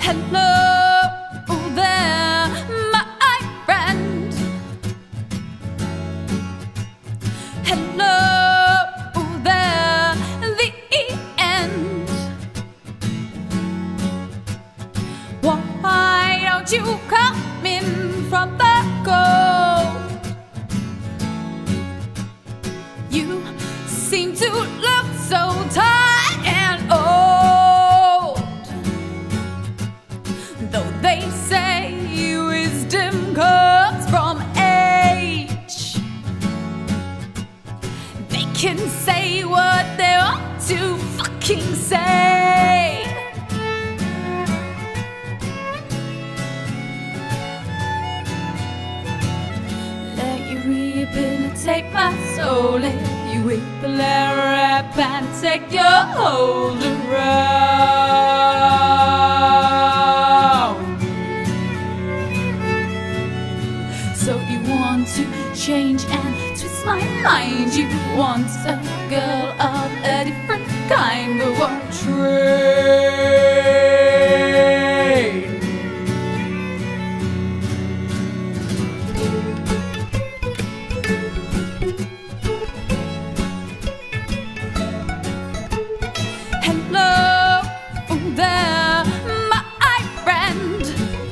Hello there, my friend. Hello there, the end. Why don't you come in from the cold? You seem to look so tired and old. Though they say wisdom comes from age, they can say what they want to fucking say. Let you rehabilitate my soul. Let you whip, let rap and take your hold around. So you want to change and twist my mind. You want a girl of a different kind, but won't trade. Hello there, my friend.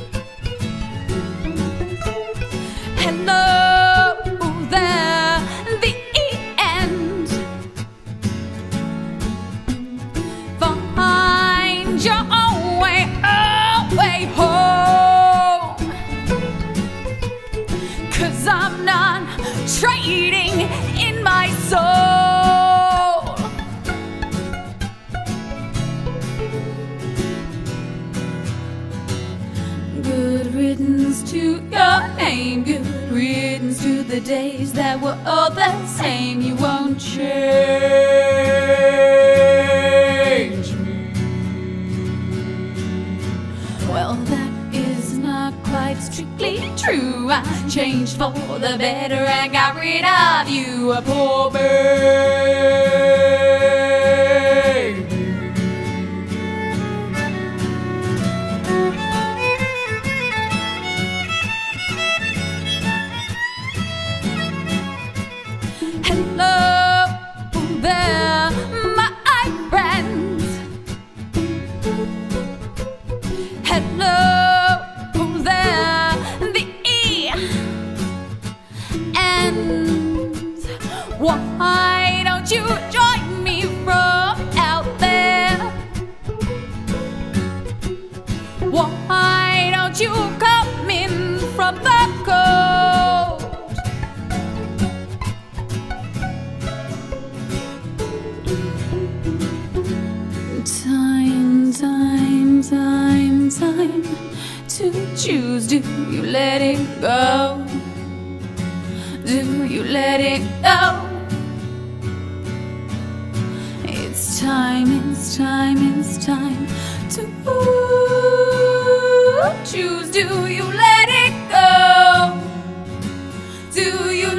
Hello there, the end. Find your own way home. 'Cause I'm not trading in my soul. Good riddance to your name. Good riddance to the days that were all the same. You won't change me. Well, that is not quite strictly true. I changed for the better and got rid of you, a poor baby. Hello there, my friend. Hello there, the end. Why don't you join me from out there? Why don't you come in from the cold? Time to choose. Do you let it go? Do you let it go? It's time to choose. Do you let it go? Do you